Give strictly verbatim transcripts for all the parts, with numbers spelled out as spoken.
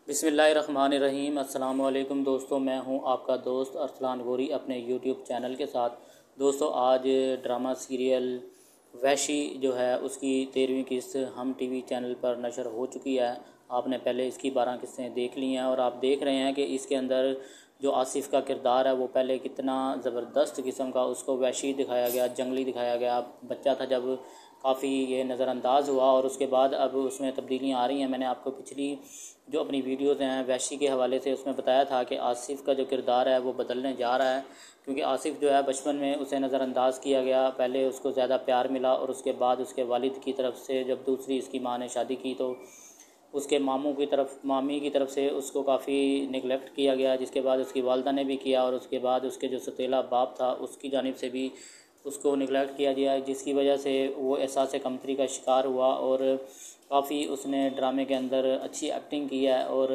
बिस्मिल्लाहिर्रहमानिर्रहीम। अस्सलाम वालेकुम दोस्तों, मैं हूं आपका दोस्त अरसलान गोरी अपने यूट्यूब चैनल के साथ। दोस्तों, आज ड्रामा सीरियल वैशी जो है उसकी तेरहवीं किस्त हम टीवी चैनल पर नशर हो चुकी है। आपने पहले इसकी बारह किस्तें देख ली हैं और आप देख रहे हैं कि इसके अंदर जो आसिफ़ का किरदार है वो पहले कितना ज़बरदस्त किस्म का उसको वैशी दिखाया गया, जंगली दिखाया गया। बच्चा था जब काफ़ी ये नज़रअंदाज हुआ और उसके बाद अब उसमें तब्दीलियाँ आ रही हैं। मैंने आपको पिछली जो अपनी वीडियोज़ हैं वैशी के हवाले से उसमें बताया था कि आसिफ़ का जो किरदार है वो बदलने जा रहा है, क्योंकि आसिफ़ जो है बचपन में उसे नज़रअंदाज किया गया। पहले उसको ज़्यादा प्यार मिला और उसके बाद उसके वालिद की तरफ से जब दूसरी इसकी माँ ने शादी की तो उसके मामू की तरफ मामी की तरफ से उसको काफ़ी निगलेक्ट किया गया, जिसके बाद उसकी वालदा ने भी किया और उसके बाद उसके जो सतीला बाप था उसकी जानिब से भी उसको निगलेक्ट किया गया, जिसकी वजह से वो एहसास कमतरी का शिकार हुआ और काफ़ी उसने ड्रामे के अंदर अच्छी एक्टिंग की है और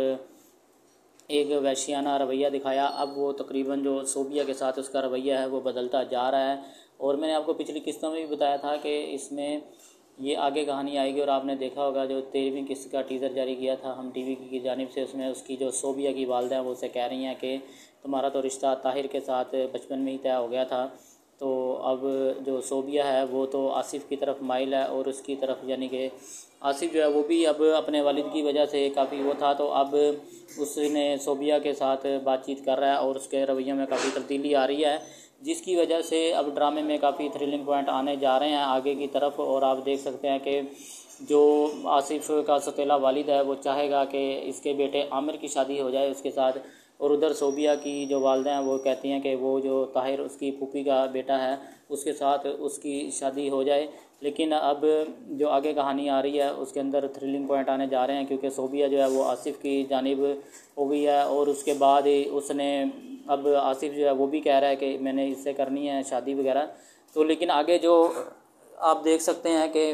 एक वैशियाना रवैया दिखाया। अब वो तकरीबन जो सोबिया के साथ उसका रवैया है वो बदलता जा रहा है। और मैंने आपको पिछली किस्तों में भी बताया था कि इसमें ये आगे कहानी आएगी और आपने देखा होगा जो तेरहवीं किस्त का टीज़र जारी किया था हम टीवी की जानिब से, उसमें उसकी जो सोबिया की वालदा है वो उसे कह रही हैं कि तुम्हारा तो रिश्ता ताहिर के साथ बचपन में ही तय हो गया था, तो अब जो सोबिया है वो तो आसिफ़ की तरफ माइल है और उसकी तरफ यानी कि आसिफ़ जो है वो भी अब अपने वालिद की वजह से काफ़ी वो था, तो अब उसने सोबिया के साथ बातचीत कर रहा है और उसके रवैये में काफ़ी तब्दीली आ रही है, जिसकी वजह से अब ड्रामे में काफ़ी थ्रिलिंग पॉइंट आने जा रहे हैं आगे की तरफ। और आप देख सकते हैं कि जो आसिफ़ का सतीला वालिद है वो चाहेगा कि इसके बेटे आमिर की शादी हो जाए उसके साथ, और उधर सोबिया की जो वालदा हैं वो कहती हैं कि वो जो ताहिर उसकी फूफी का बेटा है उसके साथ उसकी शादी हो जाए। लेकिन अब जो आगे कहानी आ रही है उसके अंदर थ्रिलिंग पॉइंट आने जा रहे हैं, क्योंकि सोबिया जो है वो आसिफ़ की जानिब हो गई है और उसके बाद उसने अब आसिफ़ जो है वो भी कह रहा है कि मैंने इससे करनी है शादी वगैरह। तो लेकिन आगे जो आप देख सकते हैं कि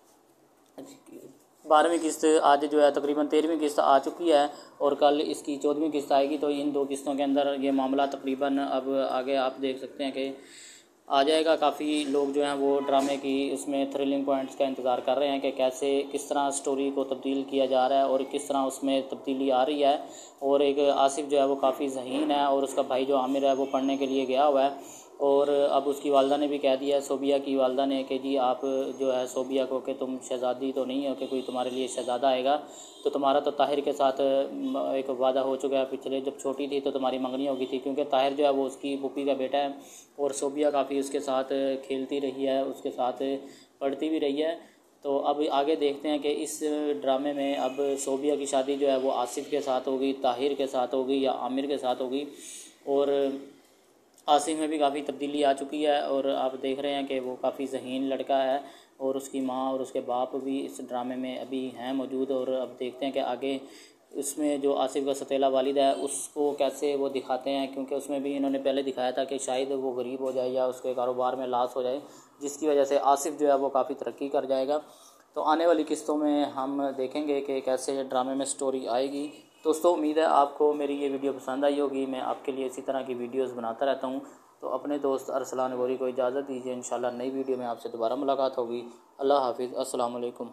बारहवीं किस्त आज जो है तकरीबन तेरहवीं किस्त आ चुकी है और कल इसकी चौदहवीं किस्त आएगी, तो इन दो किस्तों के अंदर ये मामला तकरीबन अब आगे आप देख सकते हैं कि आ जाएगा। काफ़ी लोग जो हैं वो ड्रामे की उसमें थ्रिलिंग पॉइंट्स का इंतज़ार कर रहे हैं कि कैसे किस तरह स्टोरी को तब्दील किया जा रहा है और किस तरह उसमें तब्दीली आ रही है। और एक आसिफ़ जो है वो काफ़ी ज़हीन है और उसका भाई जो आमिर है वो पढ़ने के लिए गया हुआ है, और अब उसकी वालदा ने भी कह दिया है, सोबिया की वालदा ने, कि जी आप जो है सोबिया को कि तुम शहज़ादी तो नहीं हो कि कोई तुम्हारे लिए शहज़ादा आएगा, तो तुम्हारा तो ताहिर के साथ एक वादा हो चुका है पिछले, जब छोटी थी तो तुम्हारी मंगनी हो गई थी, क्योंकि ताहिर जो है वो उसकी फूफी का बेटा है और सोबिया काफ़ी उसके साथ खेलती रही है, उसके साथ पढ़ती भी रही है। तो अब आगे देखते हैं कि इस ड्रामे में अब सोबिया की शादी जो है वो आसिफ़ के साथ होगी, ताहिर के साथ होगी या आमिर के साथ होगी। और आसिफ़ में भी काफ़ी तब्दीली आ चुकी है और आप देख रहे हैं कि वो काफ़ी ज़हीन लड़का है और उसकी माँ और उसके बाप भी इस ड्रामे में अभी हैं मौजूद। और अब देखते हैं कि आगे उसमें जो आसिफ़ का सतीला वालिद है उसको कैसे वो दिखाते हैं, क्योंकि उसमें भी इन्होंने पहले दिखाया था कि शायद वो गरीब हो जाए या उसके कारोबार में लॉस हो जाए, जिसकी वजह से आसिफ़ जो है वो काफ़ी तरक्की कर जाएगा। तो आने वाली किस्तों में हम देखेंगे कि कैसे ड्रामे में स्टोरी आएगी। दोस्तों, उम्मीद है आपको मेरी ये वीडियो पसंद आई होगी। मैं आपके लिए इसी तरह की वीडियोस बनाता रहता हूँ। तो अपने दोस्त अरसलान गोरी को इजाज़त दीजिए। इंशाल्लाह नई वीडियो में आपसे दोबारा मुलाकात होगी। अल्लाह हाफिज़। अस्सलाम वालेकुम।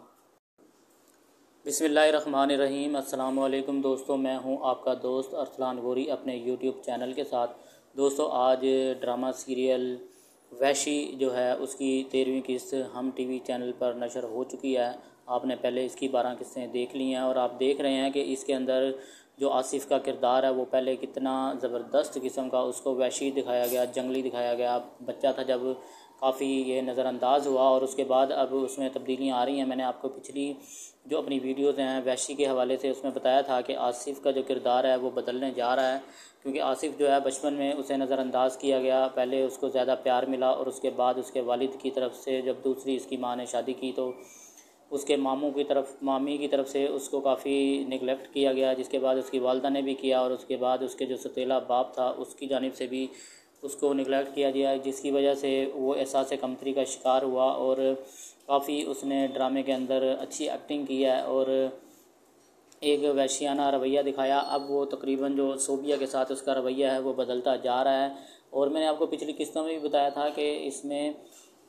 बिस्मिल्लाहिर्रहमानिर्रहीम। अस्सलाम वालेकुम दोस्तों, मैं हूँ आपका दोस्त अरसलान गोरी अपने यूट्यूब चैनल के साथ। दोस्तों, आज ड्रामा सीरियल वैशी जो है उसकी तेरहवीं किस्त हम टीवी चैनल पर नशर हो चुकी है। आपने पहले इसकी बारह किस्तें देख ली हैं और आप देख रहे हैं कि इसके अंदर जो आसिफ़ का किरदार है वो पहले कितना ज़बरदस्त किस्म का उसको वैशी दिखाया गया, जंगली दिखाया गया। बच्चा था जब काफ़ी ये नज़रअंदाज हुआ और उसके बाद अब उसमें तब्दीलियाँ आ रही हैं। मैंने आपको पिछली जो अपनी वीडियोज़ हैं वैशी के हवाले से उसमें बताया था कि आसिफ़ का जो किरदार है वो बदलने जा रहा है, क्योंकि आसिफ़ जो है बचपन में उसे नज़रअंदाज किया गया। पहले उसको ज़्यादा प्यार मिला और उसके बाद उसके वालिद की तरफ से जब दूसरी इसकी माँ ने शादी की तो उसके मामू की तरफ मामी की तरफ से उसको काफ़ी निगलेक्ट किया गया, जिसके बाद उसकी वालदा ने भी किया और उसके बाद उसके जो सतीला बाप था उसकी जानिब से भी उसको निगलेक्ट किया गया, जिसकी वजह से वो एहसास कमतरी का शिकार हुआ और काफ़ी उसने ड्रामे के अंदर अच्छी एक्टिंग की है और एक वैशियाना रवैया दिखाया। अब वो तकरीबन जो सोबिया के साथ उसका रवैया है वो बदलता जा रहा है। और मैंने आपको पिछली किस्तों में भी बताया था कि इसमें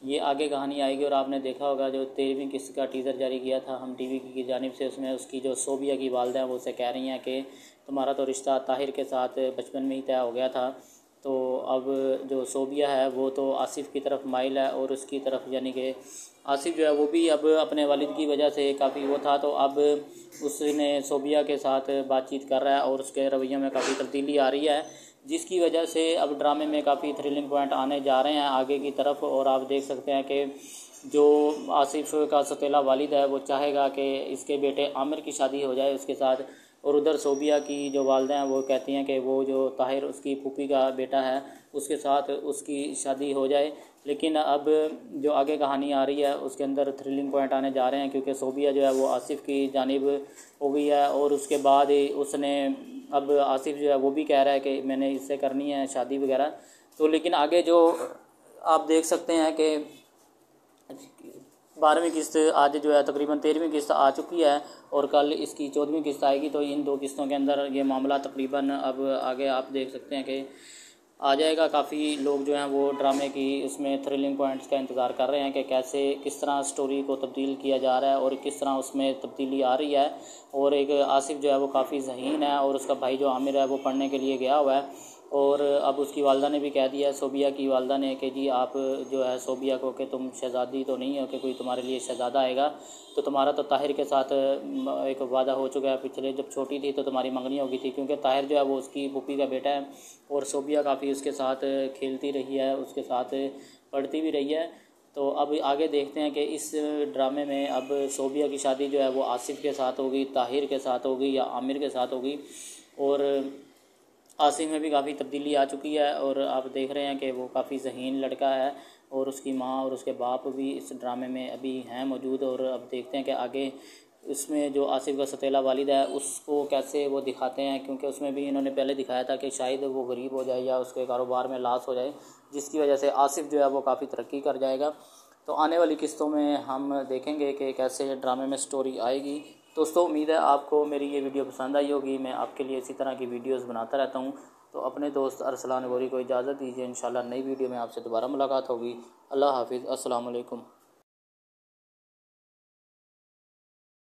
ये आगे कहानी आएगी। और आपने देखा होगा जो तेरहवीं किस्त का टीज़र जारी किया था हम टीवी की जानिब से, उसमें उसकी जो सोबिया की वालदा है वो उसे कह रही हैं कि तुम्हारा तो रिश्ता ताहिर के साथ बचपन में ही तय हो गया था, तो अब जो सोबिया है वो तो आसिफ की तरफ माइल है और उसकी तरफ, यानी कि आसिफ जो है वो भी अब अपने वालिद की वजह से काफ़ी वो था, तो अब उसने सोबिया के साथ बातचीत कर रहा है और उसके रवैये में काफ़ी तब्दीली आ रही है, जिसकी वजह से अब ड्रामे में काफ़ी थ्रिलिंग पॉइंट आने जा रहे हैं आगे की तरफ। और आप देख सकते हैं कि जो आसिफ का सतीला वालिद है वो चाहेगा कि इसके बेटे आमिर की शादी हो जाए उसके साथ, और उधर सोबिया की जो वालदा हैं वो कहती हैं कि वो जो ताहिर उसकी फूफी का बेटा है उसके साथ उसकी शादी हो जाए। लेकिन अब जो आगे कहानी आ रही है उसके अंदर थ्रिलिंग पॉइंट आने जा रहे हैं, क्योंकि सोबिया जो है वो आसिफ की जानिब हो गई है और उसके बाद उसने अब आसिफ जो है वो भी कह रहा है कि मैंने इससे करनी है शादी वगैरह। तो लेकिन आगे जो आप देख सकते हैं कि बारहवीं किस्त आज जो है तकरीबन तेरहवीं किस्त आ चुकी है और कल इसकी चौदहवीं किस्त आएगी, तो इन दो किस्तों के अंदर ये मामला तकरीबन अब आगे आप देख सकते हैं कि आ जाएगा। काफ़ी लोग जो हैं वो ड्रामे की उसमें थ्रिलिंग पॉइंट्स का इंतज़ार कर रहे हैं कि कैसे किस तरह स्टोरी को तब्दील किया जा रहा है और किस तरह उसमें तब्दीली आ रही है। और एक आसिफ जो है वो काफ़ी ज़हीन है और उसका भाई जो आमिर है वो पढ़ने के लिए गया हुआ है, और अब उसकी वालदा ने भी कह दिया है, सोबिया की वालदा ने, कि जी आप जो है सोबिया को कि तुम शहज़ादी तो नहीं हो कि कोई तुम्हारे लिए शहज़ादा आएगा, तो तुम्हारा तो ताहिर के साथ एक वादा हो चुका है, पिछले जब छोटी थी तो तुम्हारी मंगनी हो गई थी, क्योंकि ताहिर जो है वो उसकी फूफी का बेटा है और सोबिया काफ़ी उसके साथ खेलती रही है, उसके साथ पढ़ती भी रही है। तो अब आगे देखते हैं कि इस ड्रामे में अब सोबिया की शादी जो है वो आसिफ के साथ होगी, ताहिर के साथ होगी या आमिर के साथ होगी। और आसिफ में भी काफ़ी तब्दीली आ चुकी है और आप देख रहे हैं कि वो काफ़ी ज़हीन लड़का है और उसकी माँ और उसके बाप भी इस ड्रामे में अभी हैं मौजूद। और अब देखते हैं कि आगे उसमें जो आसिफ का सतीला वालिद है उसको कैसे वो दिखाते हैं, क्योंकि उसमें भी इन्होंने पहले दिखाया था कि शायद वो गरीब हो जाए या उसके कारोबार में लॉस हो जाए, जिसकी वजह से आसिफ जो है वो काफ़ी तरक्की कर जाएगा। तो आने वाली किस्तों में हम देखेंगे कि कैसे ड्रामे में स्टोरी आएगी। दोस्तों उम्मीद है आपको मेरी ये वीडियो पसंद आई होगी। मैं आपके लिए इसी तरह की वीडियोस बनाता रहता हूँ। तो अपने दोस्त अरसलान गोरी को इजाज़त दीजिए। इंशाल्लाह नई वीडियो में आपसे दोबारा मुलाकात होगी। अल्लाह हाफिज़। अस्सलाम वालेकुम।